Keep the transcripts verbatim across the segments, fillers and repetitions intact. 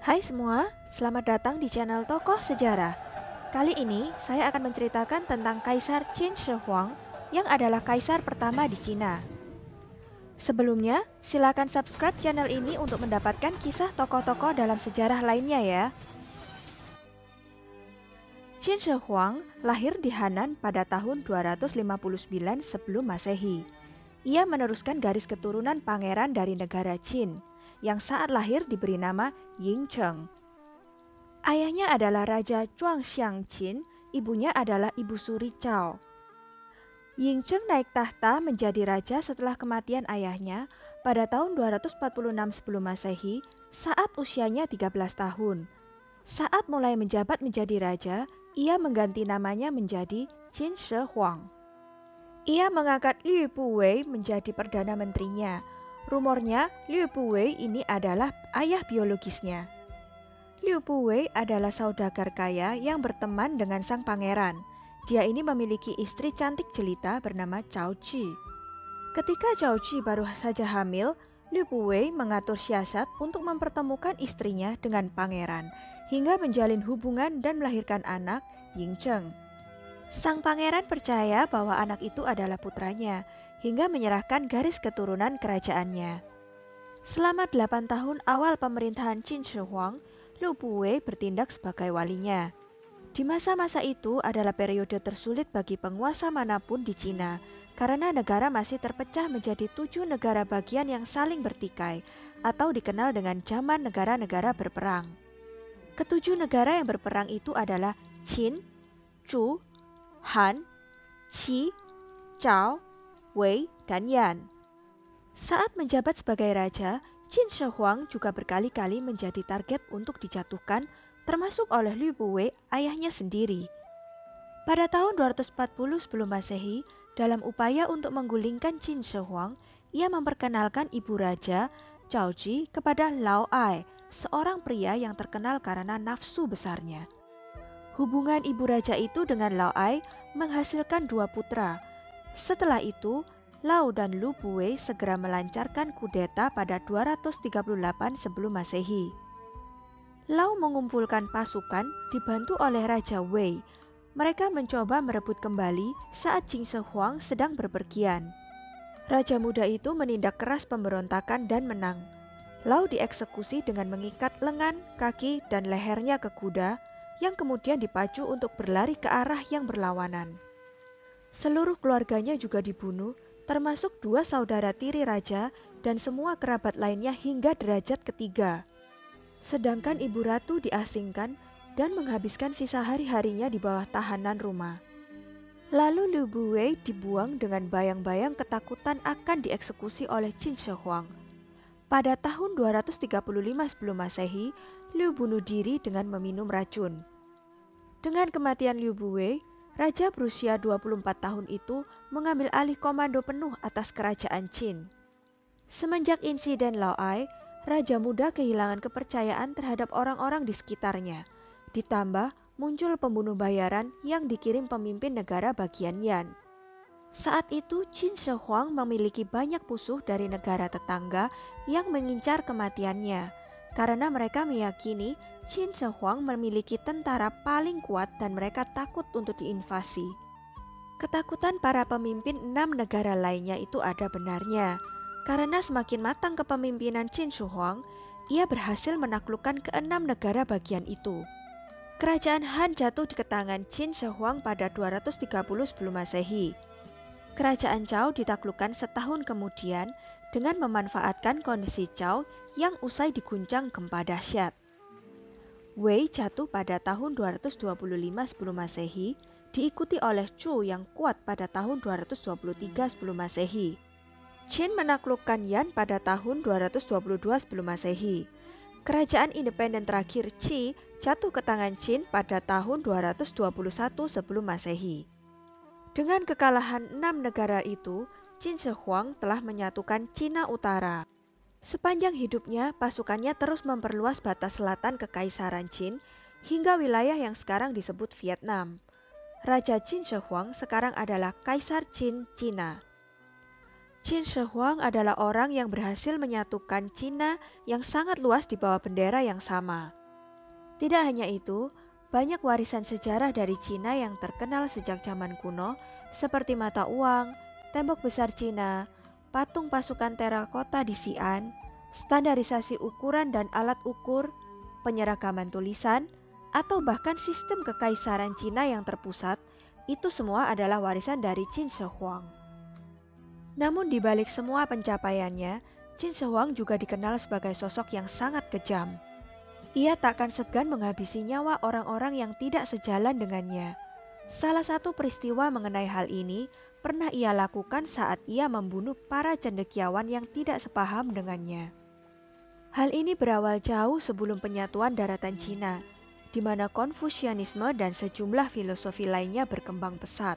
Hai semua, selamat datang di channel Tokoh Sejarah. Kali ini saya akan menceritakan tentang Kaisar Qin Shi Huang yang adalah kaisar pertama di Cina. Sebelumnya, silakan subscribe channel ini untuk mendapatkan kisah tokoh-tokoh dalam sejarah lainnya ya. Qin Shi Huang lahir di Hanan pada tahun dua ratus lima puluh sembilan sebelum Masehi. Ia meneruskan garis keturunan pangeran dari negara Qin yang saat lahir diberi nama Yingcheng. Ayahnya adalah Raja Zhuangxiang Qin, ibunya adalah Ibu Suri Cao. Yingcheng naik tahta menjadi raja setelah kematian ayahnya pada tahun dua ratus empat puluh enam sebelum Masehi saat usianya tiga belas tahun. Saat mulai menjabat menjadi raja, ia mengganti namanya menjadi Qin Shi Huang. Ia mengangkat Liu Buwei menjadi perdana menterinya. Rumornya, Liu Buwei ini adalah ayah biologisnya. Liu Buwei adalah saudagar kaya yang berteman dengan sang pangeran. Dia ini memiliki istri cantik jelita bernama Cao Ji. Ketika Cao Ji baru saja hamil, Liu Buwei mengatur siasat untuk mempertemukan istrinya dengan pangeran, hingga menjalin hubungan dan melahirkan anak, Yingcheng. Sang pangeran percaya bahwa anak itu adalah putranya, hingga menyerahkan garis keturunan kerajaannya. Selama delapan tahun awal pemerintahan Qin Shi Huang, Liu Buwei bertindak sebagai walinya. Di masa-masa itu adalah periode tersulit bagi penguasa manapun di Cina, karena negara masih terpecah menjadi tujuh negara bagian yang saling bertikai, atau dikenal dengan zaman negara-negara berperang. Ketujuh negara yang berperang itu adalah Qin, Zhou, Han, Qi, Zhao, Wei, dan Yan. Saat menjabat sebagai raja, Qin Shi Huang juga berkali-kali menjadi target untuk dijatuhkan, termasuk oleh Liu Buwei, ayahnya sendiri. Pada tahun dua ratus empat puluh sebelum Masehi, dalam upaya untuk menggulingkan Qin Shi Huang, ia memperkenalkan ibu raja, Cao Ji, kepada Lao Ai, seorang pria yang terkenal karena nafsu besarnya. Hubungan ibu raja itu dengan Lao Ai menghasilkan dua putra. Setelah itu, Lao dan Liu Buwei segera melancarkan kudeta pada dua ratus tiga puluh delapan sebelum Masehi. Lao mengumpulkan pasukan dibantu oleh Raja Wei. Mereka mencoba merebut kembali saat Qin Shi Huang sedang berpergian. Raja muda itu menindak keras pemberontakan dan menang. Lao dieksekusi dengan mengikat lengan, kaki, dan lehernya ke kuda yang kemudian dipacu untuk berlari ke arah yang berlawanan. Seluruh keluarganya juga dibunuh, termasuk dua saudara tiri raja dan semua kerabat lainnya hingga derajat ketiga. Sedangkan ibu ratu diasingkan dan menghabiskan sisa hari-harinya di bawah tahanan rumah. Lalu Liu Buwei dibuang dengan bayang-bayang ketakutan akan dieksekusi oleh Qin Shi Huang. Pada tahun dua ratus tiga puluh lima sebelum Masehi, Liu bunuh diri dengan meminum racun. Dengan kematian Liu Buwei, raja berusia dua puluh empat tahun itu mengambil alih komando penuh atas kerajaan Qin. Semenjak insiden Lao Ai, raja muda kehilangan kepercayaan terhadap orang-orang di sekitarnya. Ditambah muncul pembunuh bayaran yang dikirim pemimpin negara bagian Yan. Saat itu Qin Shi Huang memiliki banyak musuh dari negara tetangga yang mengincar kematiannya, karena mereka meyakini Qin Shi Huang memiliki tentara paling kuat dan mereka takut untuk diinvasi. Ketakutan para pemimpin enam negara lainnya itu ada benarnya, karena semakin matang kepemimpinan Qin Shi Huang, ia berhasil menaklukkan keenam negara bagian itu. Kerajaan Han jatuh di tangan Qin Shi Huang pada dua ratus tiga puluh sebelum Masehi. Kerajaan Zhao ditaklukkan setahun kemudian dengan memanfaatkan kondisi Zhao yang usai diguncang gempa dahsyat. Wei jatuh pada tahun dua ratus dua puluh lima sebelum Masehi, diikuti oleh Zhou yang kuat pada tahun dua ratus dua puluh tiga sebelum Masehi. Qin menaklukkan Yan pada tahun dua ratus dua puluh dua sebelum Masehi. Kerajaan independen terakhir Qi jatuh ke tangan Qin pada tahun dua ratus dua puluh satu sebelum Masehi. Dengan kekalahan enam negara itu, Qin Shi Huang telah menyatukan Cina Utara. Sepanjang hidupnya, pasukannya terus memperluas batas selatan Kekaisaran Qin hingga wilayah yang sekarang disebut Vietnam. Raja Qin Shi Huang sekarang adalah Kaisar Qin Cina. Qin Shi Huang adalah orang yang berhasil menyatukan Cina yang sangat luas di bawah bendera yang sama. Tidak hanya itu, banyak warisan sejarah dari Cina yang terkenal sejak zaman kuno seperti mata uang, tembok besar Cina, patung pasukan terakota di Xi'an, standarisasi ukuran dan alat ukur, penyeragaman tulisan, atau bahkan sistem kekaisaran Cina yang terpusat, itu semua adalah warisan dari Qin Shi Huang. Namun di balik semua pencapaiannya, Qin Shi Huang juga dikenal sebagai sosok yang sangat kejam. Ia takkan segan menghabisi nyawa orang-orang yang tidak sejalan dengannya. Salah satu peristiwa mengenai hal ini pernah ia lakukan saat ia membunuh para cendekiawan yang tidak sepaham dengannya. Hal ini berawal jauh sebelum penyatuan daratan Cina, di mana Konfusianisme dan sejumlah filosofi lainnya berkembang pesat.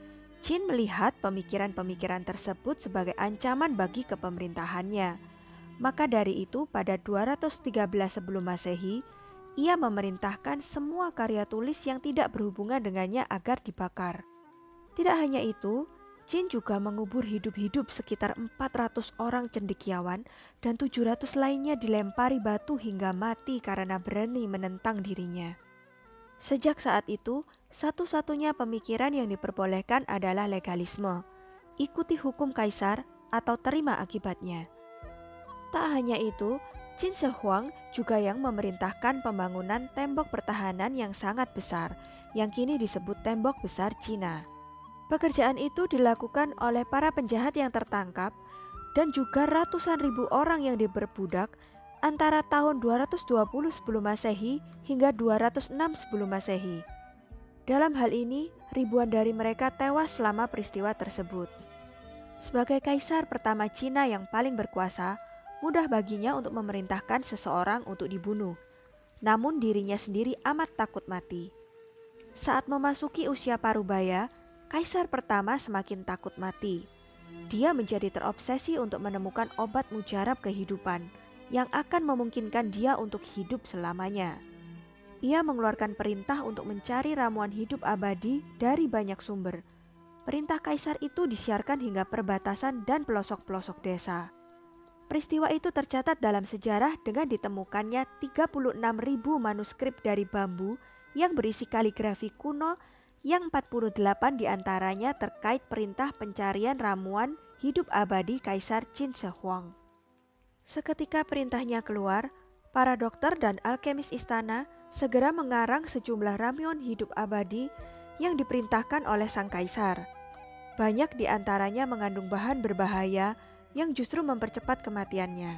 Qin melihat pemikiran-pemikiran tersebut sebagai ancaman bagi kepemerintahannya. Maka dari itu pada dua ratus tiga belas sebelum Masehi, ia memerintahkan semua karya tulis yang tidak berhubungan dengannya agar dibakar. Tidak hanya itu, Qin juga mengubur hidup-hidup sekitar empat ratus orang cendekiawan dan tujuh ratus lainnya dilempari batu hingga mati karena berani menentang dirinya. Sejak saat itu, satu-satunya pemikiran yang diperbolehkan adalah legalisme, ikuti hukum kaisar atau terima akibatnya. Tak hanya itu, Qin Shi Huang juga yang memerintahkan pembangunan tembok pertahanan yang sangat besar, yang kini disebut Tembok Besar Cina. Pekerjaan itu dilakukan oleh para penjahat yang tertangkap dan juga ratusan ribu orang yang diperbudak antara tahun dua ratus dua puluh sebelum Masehi hingga dua ratus enam sebelum Masehi. Dalam hal ini, ribuan dari mereka tewas selama peristiwa tersebut. Sebagai kaisar pertama Cina yang paling berkuasa, mudah baginya untuk memerintahkan seseorang untuk dibunuh. Namun dirinya sendiri amat takut mati. Saat memasuki usia parubaya, kaisar pertama semakin takut mati. Dia menjadi terobsesi untuk menemukan obat mujarab kehidupan yang akan memungkinkan dia untuk hidup selamanya. Ia mengeluarkan perintah untuk mencari ramuan hidup abadi dari banyak sumber. Perintah kaisar itu disiarkan hingga perbatasan dan pelosok-pelosok desa. Peristiwa itu tercatat dalam sejarah dengan ditemukannya tiga puluh enam ribu manuskrip dari bambu yang berisi kaligrafi kuno yang empat puluh delapan diantaranya terkait perintah pencarian ramuan hidup abadi Kaisar Qin Shi Huang. Seketika perintahnya keluar, para dokter dan alkemis istana segera mengarang sejumlah ramuan hidup abadi yang diperintahkan oleh sang kaisar. Banyak diantaranya mengandung bahan berbahaya yang justru mempercepat kematiannya.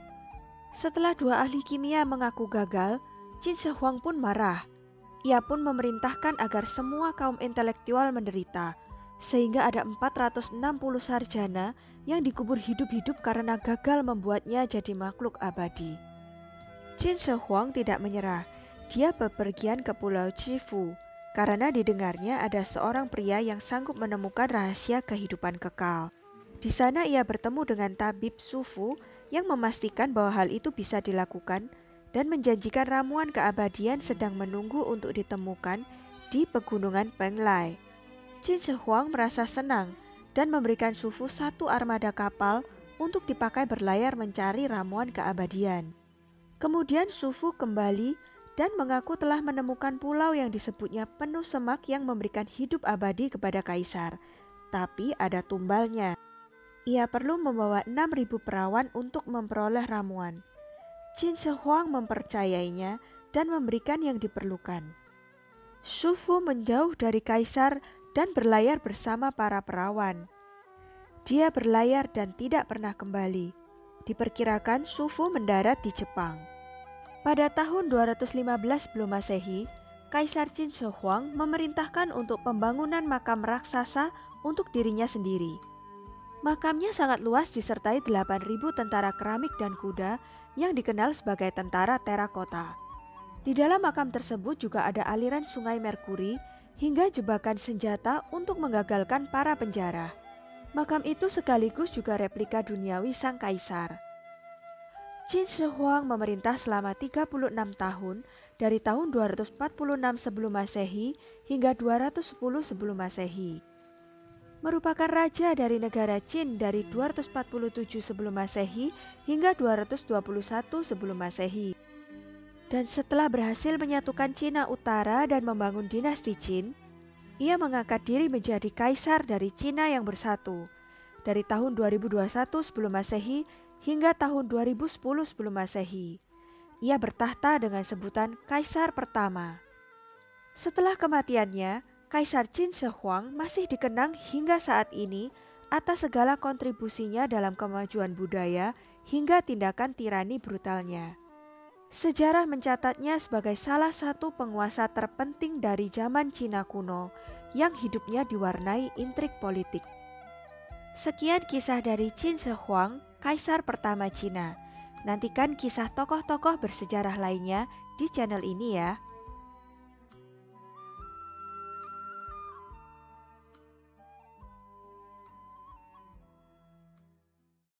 Setelah dua ahli kimia mengaku gagal, Qin Shi Huang pun marah. Ia pun memerintahkan agar semua kaum intelektual menderita, sehingga ada empat ratus enam puluh sarjana yang dikubur hidup-hidup karena gagal membuatnya jadi makhluk abadi. Qin Shi Huang tidak menyerah. Dia bepergian ke Pulau Chifu karena didengarnya ada seorang pria yang sanggup menemukan rahasia kehidupan kekal. Di sana ia bertemu dengan tabib Sufu yang memastikan bahwa hal itu bisa dilakukan dan menjanjikan ramuan keabadian sedang menunggu untuk ditemukan di pegunungan Penglai. Qin Shi Huang merasa senang dan memberikan Sufu satu armada kapal untuk dipakai berlayar mencari ramuan keabadian. Kemudian Sufu kembali dan mengaku telah menemukan pulau yang disebutnya penuh semak yang memberikan hidup abadi kepada kaisar. Tapi ada tumbalnya. Ia perlu membawa enam ribu perawan untuk memperoleh ramuan. Qin Shi Huang mempercayainya dan memberikan yang diperlukan. Sufu menjauh dari kaisar dan berlayar bersama para perawan. Dia berlayar dan tidak pernah kembali. Diperkirakan Sufu mendarat di Jepang. Pada tahun dua ratus lima belas sebelum Masehi, Kaisar Qin Shi Huang memerintahkan untuk pembangunan makam raksasa untuk dirinya sendiri. Makamnya sangat luas disertai delapan ribu tentara keramik dan kuda yang dikenal sebagai tentara terakota. Di dalam makam tersebut juga ada aliran sungai Merkuri hingga jebakan senjata untuk menggagalkan para penjara. Makam itu sekaligus juga replika duniawi sang kaisar. Qin Shi Huang memerintah selama tiga puluh enam tahun dari tahun dua ratus empat puluh enam sebelum Masehi hingga dua ratus sepuluh sebelum Masehi. merupakan raja dari negara Qin dari dua ratus empat puluh tujuh sebelum Masehi hingga dua ratus dua puluh satu sebelum Masehi. Dan setelah berhasil menyatukan Cina Utara dan membangun dinasti Qin, ia mengangkat diri menjadi kaisar dari Cina yang bersatu dari tahun dua ribu dua puluh satu sebelum Masehi hingga tahun dua ribu sepuluh sebelum Masehi. Ia bertahta dengan sebutan Kaisar Pertama. Setelah kematiannya, Kaisar Qin Shi Huang masih dikenang hingga saat ini atas segala kontribusinya dalam kemajuan budaya hingga tindakan tirani brutalnya. Sejarah mencatatnya sebagai salah satu penguasa terpenting dari zaman Cina kuno yang hidupnya diwarnai intrik politik. Sekian kisah dari Qin Shi Huang, Kaisar Pertama Cina. Nantikan kisah tokoh-tokoh bersejarah lainnya di channel ini ya.